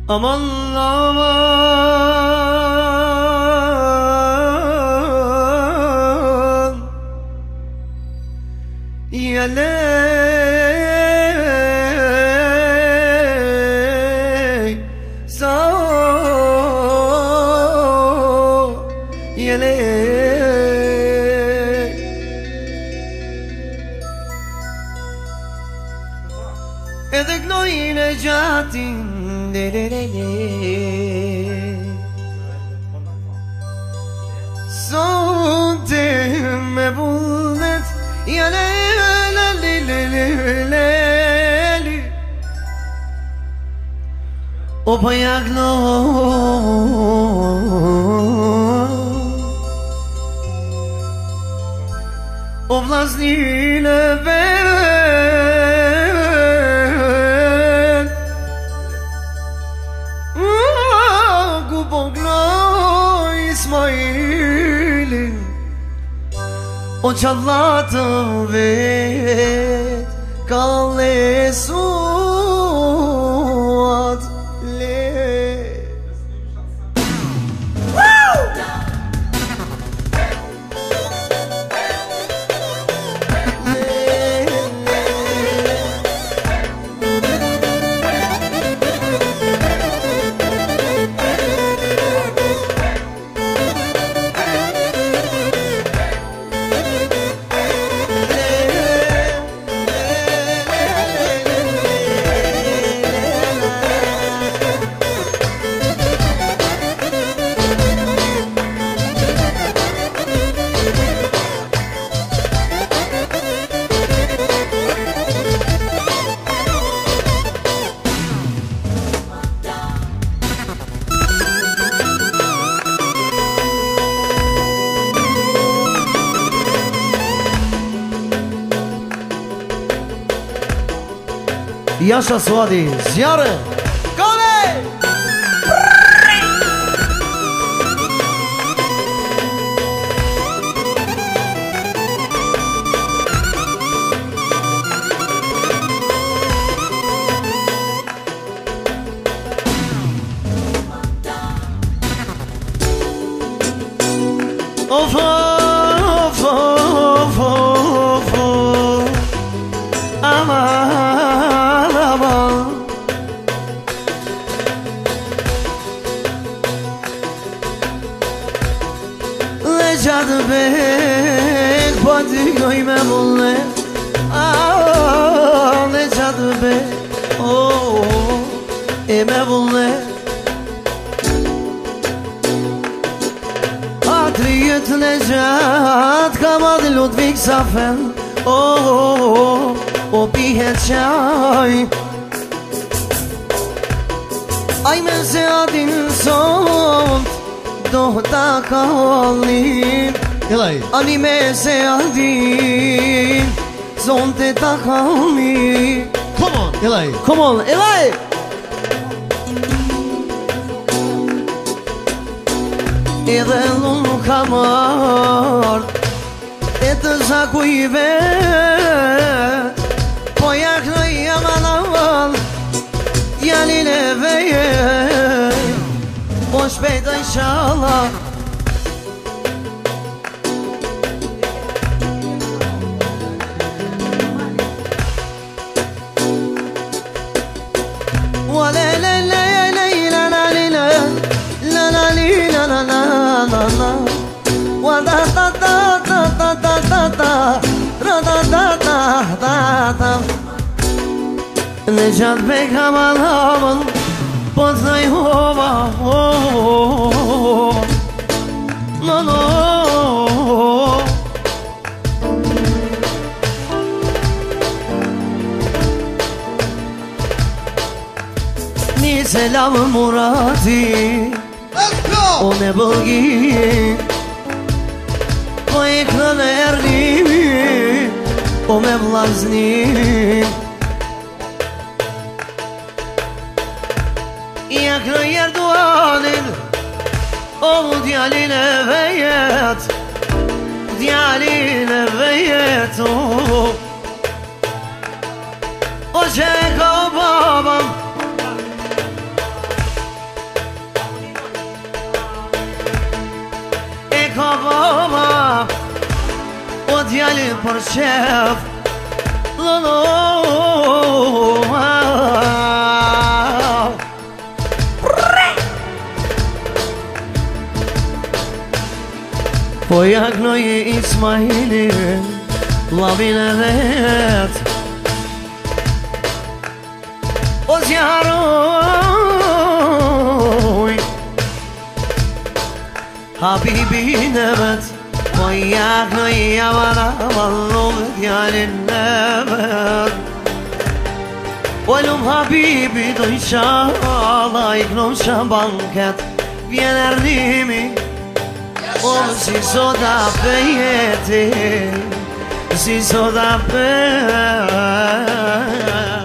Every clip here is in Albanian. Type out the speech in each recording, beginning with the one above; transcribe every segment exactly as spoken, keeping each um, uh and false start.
aman aman yeley sağ yeley edek noyine jatin صوت مبولت يا ليلي ليلي وبياغلو وبلازني لبين قبوغلو إسماعيلي وجلاتم بيت قال سواد ليه Yaşa Suadi, ziyare Kale Of of of of of Aman Lejad bek pati goyme bulle Ah lejad bek Oh eme bulle Adriyet lejad Kamad Ludwig Safen Oh O pihet çay Ay men se adin son Dohta kallim Elay Ani me se adin Son te ta kallim Come on Elay Come on Elay Edhe l'unë kamar E të zaku i vet Po jak në jaman aval Jalin e veje Po shpejta inshallah Wa le le le le la la li la La la li la la la la la Wa da da da da da da da da Ra da da da da da Nejat bek aman aman Po t'naj hova No no Ni selam Murati Let's go O ne bëlgi Po e kënë erdimi O me vlazni Ja kënë jerduanin O djalin e vejet Djalin e vejet O që ka babam për qef Lolo Po jaknoj Ismaili Lavin e vet O zjaroj Habibi në vet Po jaknoj Javana Vallum djalin në vet O lum Habibi Do i qala I knom qa banket Vjen erdimi O si soda fejeti Si soda fejeti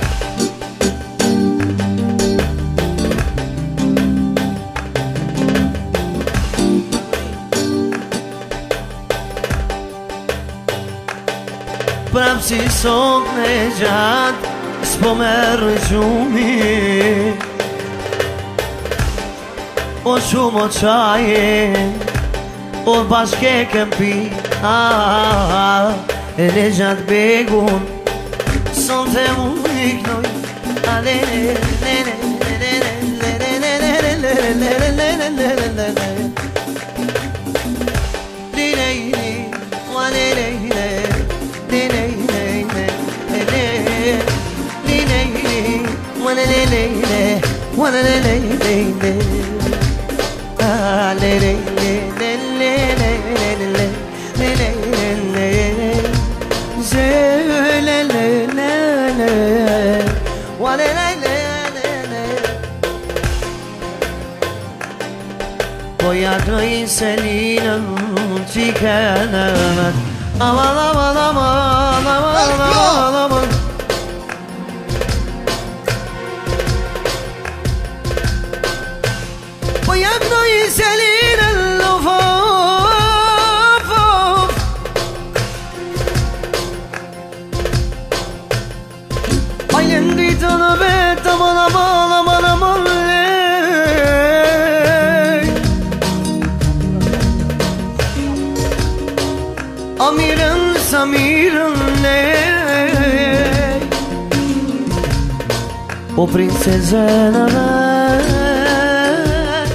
Prap si sot në gjatë S'po merë gjumi O shumë o qaje O bashke këmpi E në gjatë begun Son të mu iknoj Ale Po jaknoj Selinën që kënët Aman, aman, aman, aman, aman, aman Po jaknoj Selinën of, of, of Ajën ditë në vetë Aman, aman, aman, aman Amirën, Samirën, nej O princezën e vet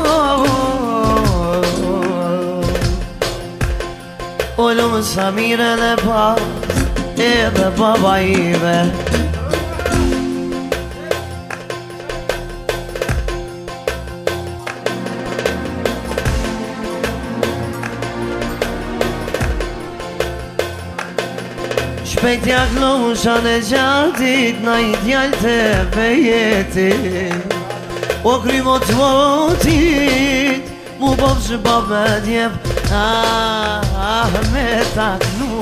O lumë Samirën e pas Edhe baba i vet Shpejt jaknosha në gjatit Na i djallë të fejeti O krymot votit Mu bov që bov me djep Ah, me taknu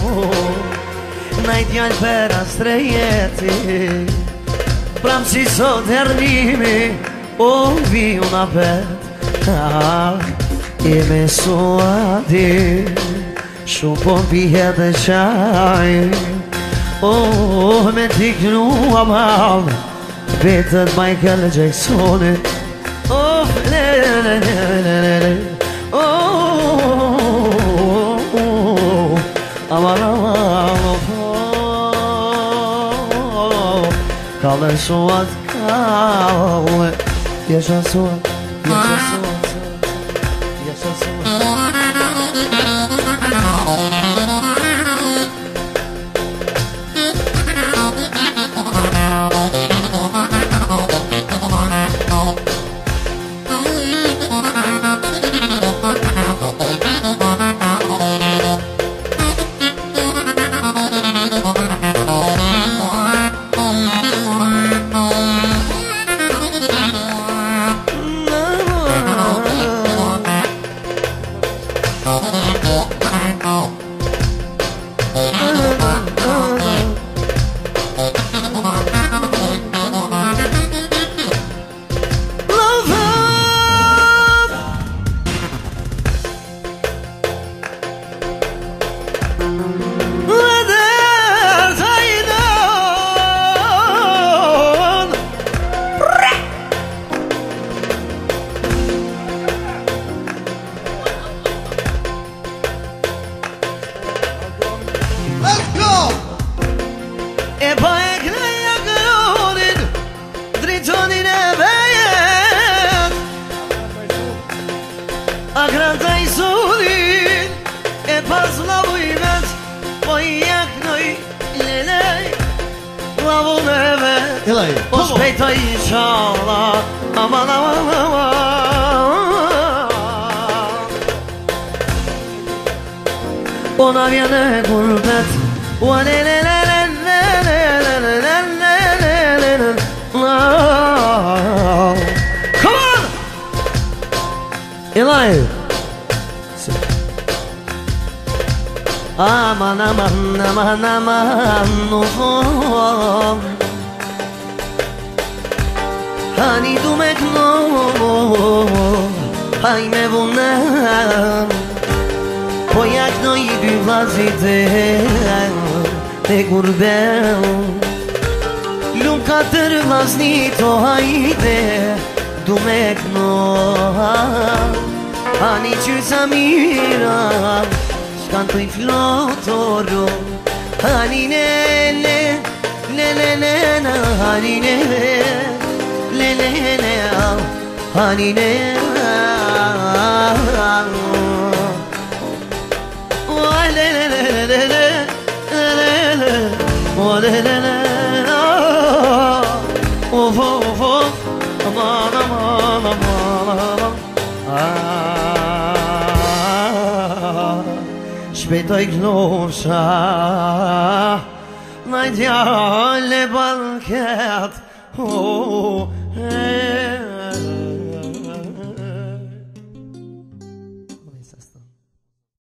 Na i djallë për astrejeti Pram si sot hernimi O vi una pet Ah, i me suadi Shumë po pihe dhe qaj Oh, me t'i knua mal Betët Michael Jacksoni Oh, le, le, le, le, le, le Oh, aman, aman, oh Kalle suat, kalle Jesha suat, jesha suat Jesha suat Eli. O shpejtoj inshallah. Aman aman aman. Ona viene gurbet. Wa le le le le le le le le le le le. Come on, Eli. Aman aman aman aman oh. Hani dumek no Hai me vunem Po jak no i dy vlazite Te gurbel Lum katër vlazni to hajde Dumek no Hani qysa mira Canto in flotoro Hani ne ne Ne ne ne ne Hani ne Le le le Hani ne Oh le le le le le Le le Oh le le le Oh oh oh Aman aman aman Ah Shpejtoj knosha Najdja le banket Oh